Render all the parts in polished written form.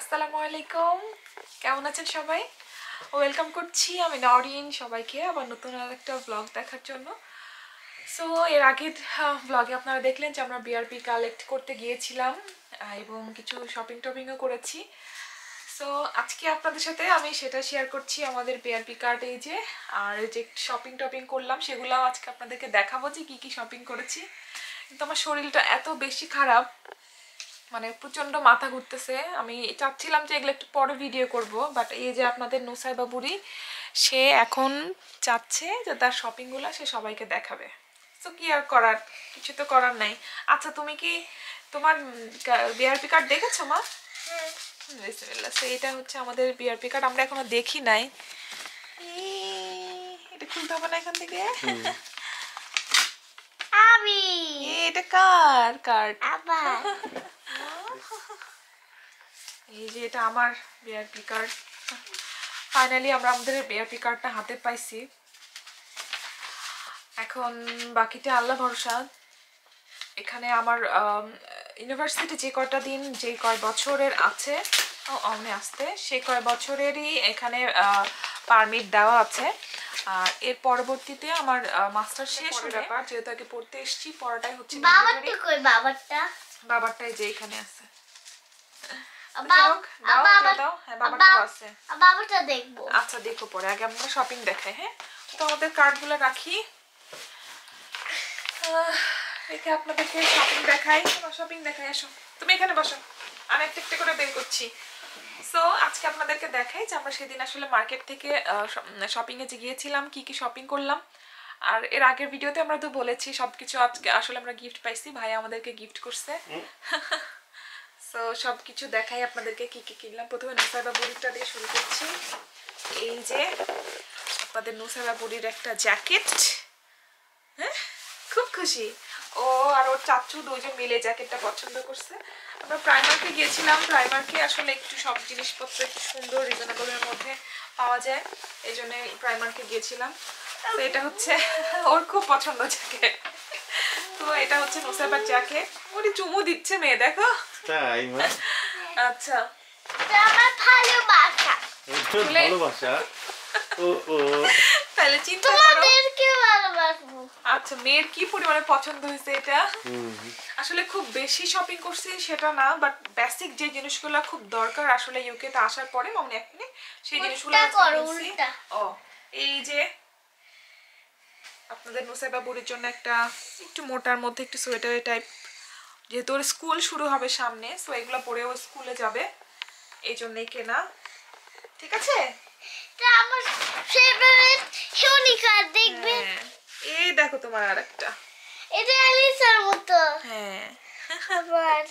আসসালামু আলাইকুম, কেমন আছেন সবাই? ওয়েলকাম করছি আমি নরিন সবাইকে আবার নতুন আরেকটা ব্লগ দেখার জন্য। সো এর আগের ব্লগে আপনারা দেখলেন যে আমরা বিআরপি কালেক্ট করতে গিয়েছিলাম এবং কিছু শপিং টপিংও করেছি। সো আজকে আপনাদের সাথে আমি সেটা শেয়ার করছি আমাদের বিআরপি কার্ড এই যে, আর যে শপিং টপিং করলাম সেগুলো আজকে আপনাদেরকে দেখাবো যে কী কী শপিং করেছি। কিন্তু আমার শরীরটা এত বেশি খারাপ, মানে প্রচন্ড মাথা ঘুরতেছে। আমি চাচ্ছিলাম যে এগুলো একটু পরে ভিডিও করব, বাট এই যে আপনাদের নুসাইবা বুড়ি সে এখন চাচ্ছে যে তার শপিংগুলো সে সবাইকে দেখাবে। তো কি আর করার, কিছু তো করার নাই। আচ্ছা তুমি কি তোমার বিআরপি কার্ড দেখেছো মা? বিসমিল্লাহ। সো এটা হচ্ছে আমাদের বিআরপি কার্ড, আমরা এখনো দেখি নাই। এটা খুলতে হবে না এখান থেকে। এটা কার কার্ড? এই যে এটা আমার বিআরপি কার্ড। ফাইনালি আমরা আমাদের বিআরপি কার্ডটা হাতে পাইছি। এখন বাকিটা আল্লাহ ভরসা। এখানে আমার ইউনিভার্সিটি যে কয়টা দিন যে কয় বছরের আছে আসতে সেই কয় বছরেরই এখানে পারমিট দেওয়া আছে। আর এর পরবর্তীতে আমার মাস্টার শেষ হয়ে ব্যাপার, যেহেতু আগে পড়তে এসেছি, পড়াটাই হচ্ছে বাবারটাই যে এখানে আছে। আচ্ছা দেখো পরে, আগে আমরা শপিং দেখাই। হ্যাঁ, তো আমাদের কার্ডগুলো রাখি, রেখে আপনাদেরকে শপিং দেখাই। শপিং দেখাই, আসো তুমি এখানে বসো, আমি একটা একটা করে বের করছি। সো আজকে আপনাদেরকে দেখাই যে আমরা সেদিন আসলে মার্কেট থেকে শপিংয়ে যে গিয়েছিলাম, কি কি শপিং করলাম। আর এর আগের ভিডিওতে আমরা তো বলেছি সবকিছু আজকে আসলে আমরা গিফট পাইছি, ভাই আমাদেরকে গিফট করছে। সো সব কিছু দেখাই আপনাদেরকে কি কি কিনলাম। প্রথমে নুসাইবা বুড়িটা দিয়ে শুরু করছি। এই যে আপনাদের নুসাইবা বুড়ির একটা জ্যাকেট, হ্যাঁ খুব খুশি ও আর ওর চাচু দুইজন মিলে জ্যাকেটটা পছন্দ করছে। আমরা প্রাইমার্কে গিয়েছিলাম, প্রাইমার্কে আসলে একটু সব জিনিসপত্র একটু সুন্দর রিজনেবলের মধ্যে পাওয়া যায়, এই জন্য প্রাইমার্কে গিয়েছিলাম। তো এটা হচ্ছে ওর খুব পছন্দ জ্যাকেট। তো এটা হচ্ছে নুসাইবার জ্যাকেট। ওরে চুমু দিচ্ছে মেয়ে, দেখো। তাই মা? আচ্ছা, আমার ভালোবাসা ভালোবাসা। ও ও তাহলে চিন্তা করো কি ভালোবাসবো। আচ্ছা, মেয়ের কি পরিমাণে পছন্দ হয়েছে এটা। আসলে খুব বেশি শপিং করছি সেটা না, বাট বেসিক যে জিনিসগুলো খুব দরকার আসলে ইউকে তে আসার পরে মনে আপনি সেই জিনিসগুলো কিনছি। ও এই যে আপনাদের নুসাইবা বুড়ির জন্য একটা একটু মোটার মধ্যে একটু সোয়েটার টাইপ, যেহেতু ওর স্কুল শুরু হবে সামনে, সো এগুলো পরে ও স্কুলে যাবে, এই জন্যই কেনা। ঠিক আছে, আমার ফেভারিট ইউনিকার দেখবে। এই দেখো তোমার আরেকটা, এটা অ্যালিসার মতো। হ্যাঁ, আবার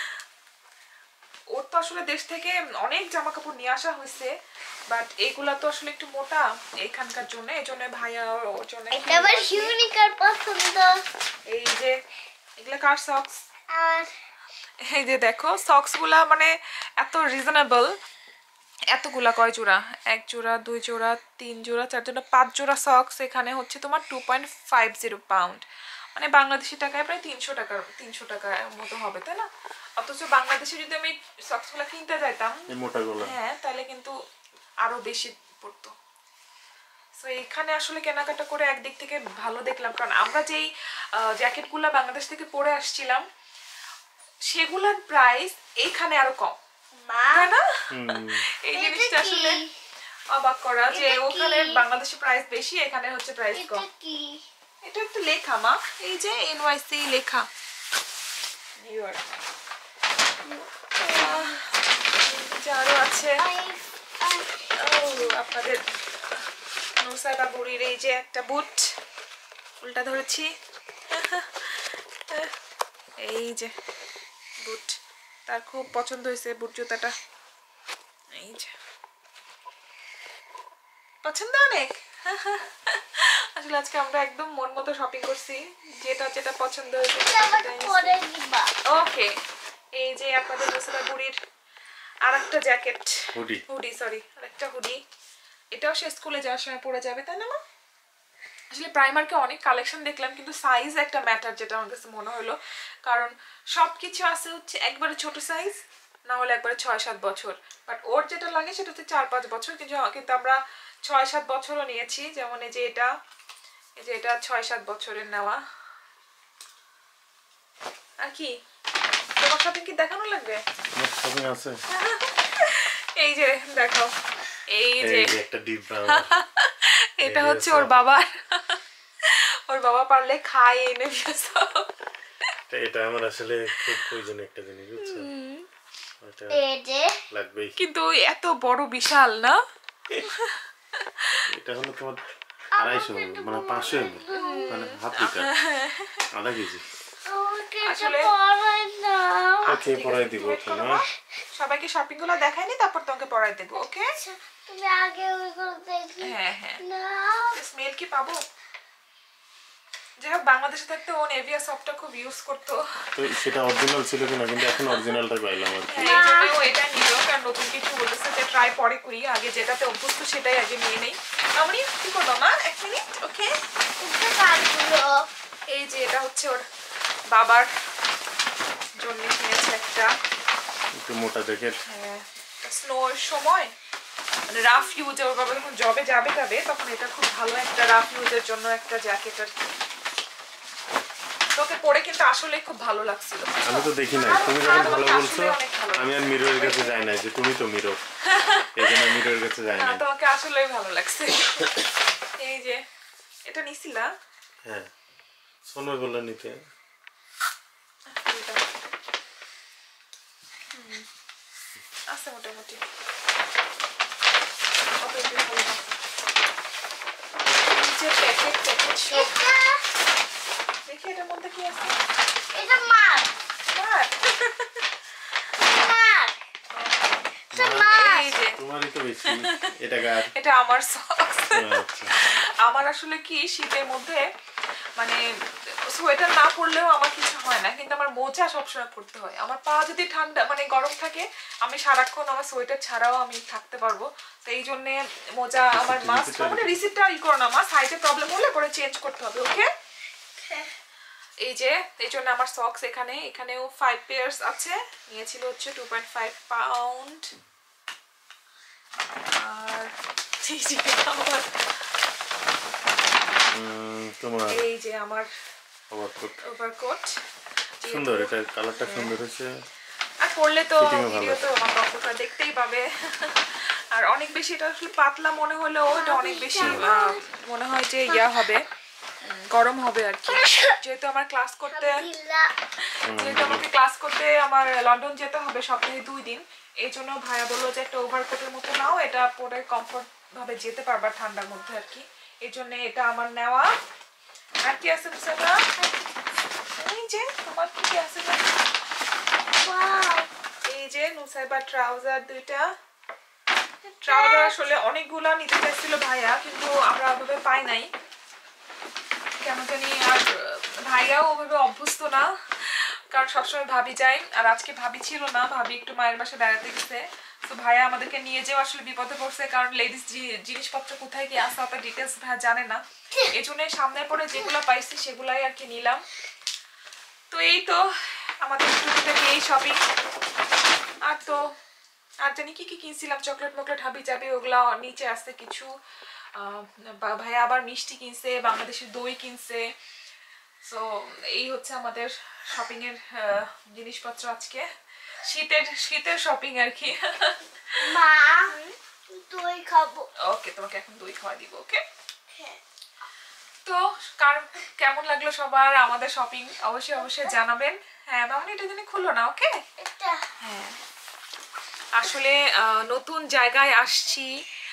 ওর তো আসলে দেশ থেকে অনেক জামা কাপড় নিয়ে আসা হয়েছে, বাট এইগুলা তো আসলে একটু মোটা এইখানকার জন্য, এই জন্য ভাইয়া ওর জন্য এটা আবার ইউনিকার পছন্দ। এই যে এগুলা কার সক্স, আর এই যে দেখো সক্সগুলা মানে এত রিজনেবল। এতগুলা কয় জোড়া, এক জোড়া, দুই জোড়া, তিন জোড়া, চার জোড়া, 5 জোড়া সক্স। এখানে হচ্ছে তোমার 2.50 পাউন্ড, মানে বাংলাদেশি টাকায় প্রায় 300 টাকার মতো হবে, তাই না? অথচ বাংলাদেশে যদি আমি সক্সগুলা কিনতে যাইতাম হ্যাঁ, তাহলে কিন্তু আরো বেশি পড়তো। সো এখানে আসলে কেনাকাটা করে একদিক থেকে ভালো দেখলাম, কারণ আমরা যেই জ্যাকেটগুলা বাংলাদেশ থেকে পরে আসছিলাম সেগুলার প্রাইস এখানে আরো কম, তাই না? এই জিনিসটা আসলে অবাক করা যে ওখানে বাংলাদেশে প্রাইস বেশি, এখানে হচ্ছে প্রাইস কম। এটা একটু লেখা মা, এই যে এনওয়াইসি লেখা, নিউ ইয়র্ক। আরো আছে আপনাদের নুসাইবা বুড়ির এই যে একটা বুট, উল্টা ধরেছি, এই যে বুট, তার খুব পছন্দ হয়েছে বুট জুতাটা, এই যে পছন্দ অনেক। আসলে আজকে আমরা একদম মন মতো শপিং করছি, যেটা যেটা পছন্দ হয়েছে। ওকে, এই যে আপনাদের নুসাইবা বুড়ির আরেকটা জ্যাকেট, হুডি সরি, আরেকটা হুডি। এটাও সে স্কুলে যাওয়ার সময় পরে যাবে, তাই না মা? আসলে প্রাইমার্কে অনেক কালেকশন দেখলাম, কিন্তু সাইজ একটা ম্যাটার যেটা আমার কাছে মনে হলো, কারণ সব কিছু আছে হচ্ছে একবারে ছোট সাইজ, না হলে একবারে 6-7 বছর। বাট ওর যেটা লাগে সেটা হচ্ছে 4-5 বছর, কিন্তু আমরা 6-7 বছরও নিয়েছি। যেমন এই যে এটা 6-7 বছরের নেওয়া। আর কি তোমার শপিং কি দেখানো লাগবে? শপিং আছে। এই যে দেখো, এই যে একটা ডিব্বা এটা হচ্ছে ওর বাবার। ওর বাবা পারলে খায় এনে এটা আমার আসলে খুব প্রয়োজনীয় একটা জিনিস, বুঝছো? এটা লাগবেই। কিন্তু এত বড় বিশাল না, এটা হলো তোমার 250 মানে 500 ml, মানে হাফ লিটার, আধা কেজি। আসলে ওকে পরাই দিব তোমার। সবাইকে শপিং গুলো দেখাইনি, তারপর তোমাকে পরাই দেব। ওকে তুমি আগে ওইগুলো দেখি। হ্যাঁ হ্যাঁ না স্মেল কি পাবো? যাই হোক, বাংলাদেশে থাকতে ও নেভিয়া সফটটা খুব ইউজ করতো। তো সেটা অরিজিনাল ছিল কিনা, কিন্তু এখন অরিজিনালটা পাইলাম আর কি। এই জন্য ও এটা নিল, কারণ নতুন কিছু বলতেছে যে ট্রাই পরে করি, আগে যেটাতে অভ্যস্ত সেটাই আগে নিয়ে নেই। আমি কি করবো মা, 1 মিনিট। ওকে এটা কাটলো। এই যে এটা হচ্ছে ওর বাবার জন্য কিনেছে একটা, একটু মোটা জ্যাকেট। হ্যাঁ স্নোর সময় মানে রাফ ইউজ, ওর বাবা যখন জবে যাবে তখন এটা খুব ভালো একটা রাফ ইউজের জন্য একটা জ্যাকেট আর কি। তোকে পরে কিন্তু আসলে খুব ভালো লাগছিল। আমি তো দেখি নাই, তুমি যখন ভালো বলছো আমি আর মিররের কাছে যাই না, যে তুমি তো মিরর, এই জন্য মিররের কাছে যাই না। তোমাকে আসলেই ভালো লাগছে। এই যে এটা নিছিলা? হ্যাঁ সোনার বললা নিতে। আছে মোটামুটি। দেখি এটার মধ্যে কি আছে। এটা মাছ। মাছ? মাছ। এটা মাছ। এই যে তোমারই তো বেশি। এটা কার? এটা আমার সক্স। আচ্ছা। আমার আসলে কি শীতের মধ্যে মানে সোয়েটার না পরলেও আমার কিছু হয় না, কিন্তু আমার মোজা সবসময় পরতে হয়। আমার পা যদি ঠান্ডা মানে গরম থাকে, আমি সারাক্ষণ আমার সোয়েটার ছাড়াও আমি থাকতে পারবো। তো এই জন্য মোজা আমার মাস্ট। মানে রিসিপ্টটা ই করো না, আমার সাইজে প্রবলেম হলে পরে চেঞ্জ করতে হবে। ওকে এই যে এই জন্য আমার সক্স এখানেও 5 পেয়ার্স আছে। নিয়েছিল হচ্ছে 2.5 পাউন্ড। আর তোমার এই যে আমার ওভারকোট সুন্দর, এটা কালারটা সুন্দর হয়েছে। আর পরলে তো ভিডিও তো আমার বক্তব্য দেখতেই পাবে। আর অনেক বেশি এটা আসলে পাতলা মনে হলেও এটা অনেক বেশি মনে হয় যে ইয়া হবে, গরম হবে আর কি। যেহেতু আমার ক্লাস করতে আমার লন্ডন যেতে হবে সপ্তাহে 2 দিন, এই জন্য ভাইয়া বললো যে একটা ওভারকোটের মতো নাও, এটা পরে কমফোর্ট ভাবে যেতে পারবা ঠান্ডার মধ্যে আর কি। এই জন্য এটা আমার নেওয়া। আর কি আছে বুঝাবা? এই যে তোমার কি আছে? এই যে নুসাইবা ট্রাউজার, 2টা ট্রাউজার। আসলে অনেকগুলা নিতে চাইছিল ভাইয়া, কিন্তু আমরা ওভাবে পাই নাই কেন জানি। আর ভাইয়াও ওভাবে অভ্যস্ত না, কারণ সবসময় ভাবি যায়, আর আজকে ভাবি ছিল না, ভাবি একটু মায়ের বাসায় বেড়াতে গেছে। তো ভাইয়া আমাদেরকে নিয়ে যেও আসলে বিপদে পড়ছে, কারণ লেডিস জিনিসপত্র কোথায় কি আসে অত ডিটেলস ভাইয়া জানে না। এই জন্য সামনের পরে যেগুলো পাইছি সেগুলাই আর কি নিলাম। তো এই তো আমাদের থেকে এই শপিং। আর জানি কি কি কিনছিলাম, চকলেট মকলেট হাবি যাবে, ওগুলা নিচে আসছে কিছু। ভাইয়া আবার মিষ্টি কিনছে, বাংলাদেশের দই কিনছে। সো এই হচ্ছে আমাদের শপিং এর জিনিসপত্র আজকে, শীতের শপিং আর কি। মা দই খাবো। ওকে তোমাকে এখন দই খাওয়া দিব। ওকে তো কার কেমন লাগলো সবার আমাদের শপিং অবশ্যই জানাবেন। হ্যাঁ মামনি এটা জানি খুললো না। ওকে হ্যাঁ আসলে নতুন জায়গায় আসছি,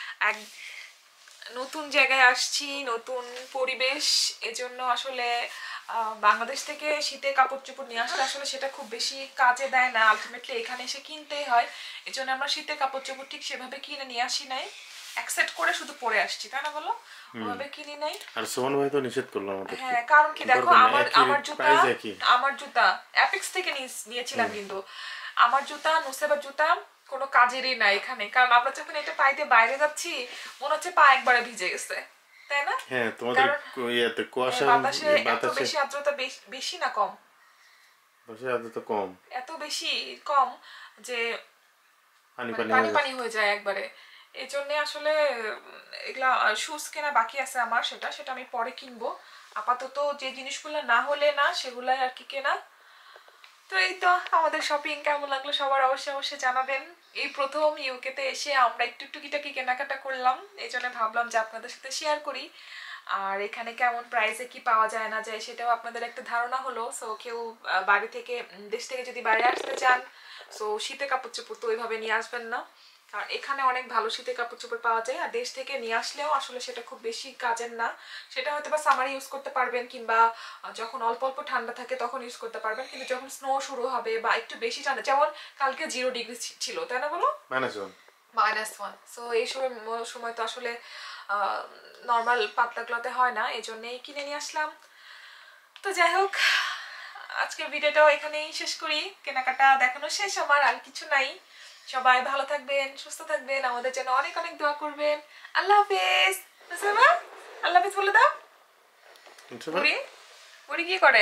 নতুন পরিবেশ, এজন্য আসলে বাংলাদেশ থেকে শীতের কাপড় চোপড় নিয়ে আসলে আসলে সেটা খুব বেশি কাজে দেয় না, আলটিমেটলি এখানে এসে কিনতেই হয়। এজন্য আমরা শীতের কাপড় চোপড় ঠিক সেভাবে কিনে নিয়ে আসি নাই, অ্যাকসেপ্ট করে শুধু পরে আসছি, তাই না বলো? ওভাবে কিনি নাই। আর সোমান ভাই তো নিষেধ করলো আমাদের। হ্যাঁ কারণ কি দেখো, আমার জুতা অ্যাপেক্স থেকে নিয়েছিলাম, কিন্তু আমার জুতা নুসেবার জুতা কোনো কাজেরই না এখানে, কারণ আমরা যখন এটা পায়ে দিয়ে বাইরে যাচ্ছি মনে হচ্ছে পা একবারে ভিজে গেছে, তাই না? হ্যাঁ তোমাদের ইয়াতে কুয়াশা, বাতাসে এত বেশি আর্দ্রতা বেশি না কম? বসে আদৌ তো কম এত বেশি কম যে পানি মানে পানি পানি হয়ে পানি হয়ে যায় একবারে। এই জন্য আসলে এগুলা শুজ কেনা বাকি আছে আমার, সেটা আমি পরে কিনবো। আপাতত যে জিনিসগুলো না হলে না সেগুলাই আর কি কেনা। তো এই তো আমাদের শপিং কেমন লাগলো সবার অবশ্যই জানাবেন। এই প্রথম ইউকেতে এসে আমরা একটু টুকিটাকি কেনাকাটা করলাম, এই জন্য ভাবলাম যে আপনাদের সাথে শেয়ার করি। আর এখানে কেমন প্রাইসে কি পাওয়া যায় না যায় সেটাও আপনাদের একটা ধারণা হলো। সো কেউ বাড়ি থেকে দেশ থেকে যদি বাইরে আসতে চান, সো শীতে কাপড় চোপড় তো ওইভাবে নিয়ে আসবেন না, কারণ এখানে অনেক ভালো শীতের কাপড় চোপড় পাওয়া যায়। আর দেশ থেকে নিয়ে আসলেও আসলে সেটা খুব বেশি কাজের না, সেটা হয়তো বা সামারে ইউজ করতে পারবেন, কিংবা যখন অল্প অল্প ঠান্ডা থাকে তখন ইউজ করতে পারবেন। কিন্তু যখন স্নো শুরু হবে বা একটু বেশি ঠান্ডা, যেমন কালকে 0 ডিগ্রি ছিল, তাই না বলো? -1। সো এই সময় তো আসলে নর্মাল পাতলা ক্লথে হয় না, এই জন্যই কিনে নিয়ে আসলাম। তো যাই হোক, আজকের ভিডিওটাও এখানেই শেষ করি। কেনাকাটা দেখানো শেষ আমার, আর কিছু নাই। সবাই ভালো থাকবেন, সুস্থ থাকবেন, আমাদের জন্য অনেক অনেক দোয়া করবেন। আল্লাহ হাফেজ। মুসামা, আল্লাহ হাফেজ বলে দাও। বুড়ি বুড়ি কি করে?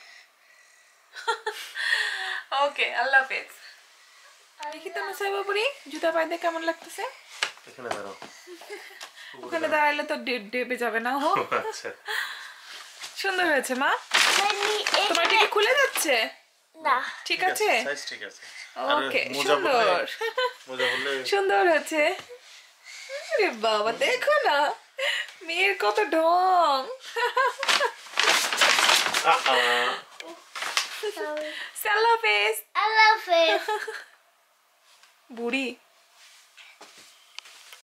ওকে, আল্লাহ হাফেজ। দেখি তো মুসাইবা বুড়ি জুতা পায়ে কেমন লাগতেছে? এখানে দাঁড়াও, ওখানে দাঁড়াইলে তো ডেবে যাবে না। হো, আচ্ছা সুন্দর হয়েছে মা। তোমার এখানে কি খুলে যাচ্ছে? না ঠিক আছে, সাইজ ঠিক আছে। ওকে, মোজা সুন্দর মোজা বললে সুন্দর হয়েছে। আরে বাবা, দেখো না মেয়ের কত ঢং। আল্লাহ হাফেজ। আল্লাহ হাফেজ বুড়ি।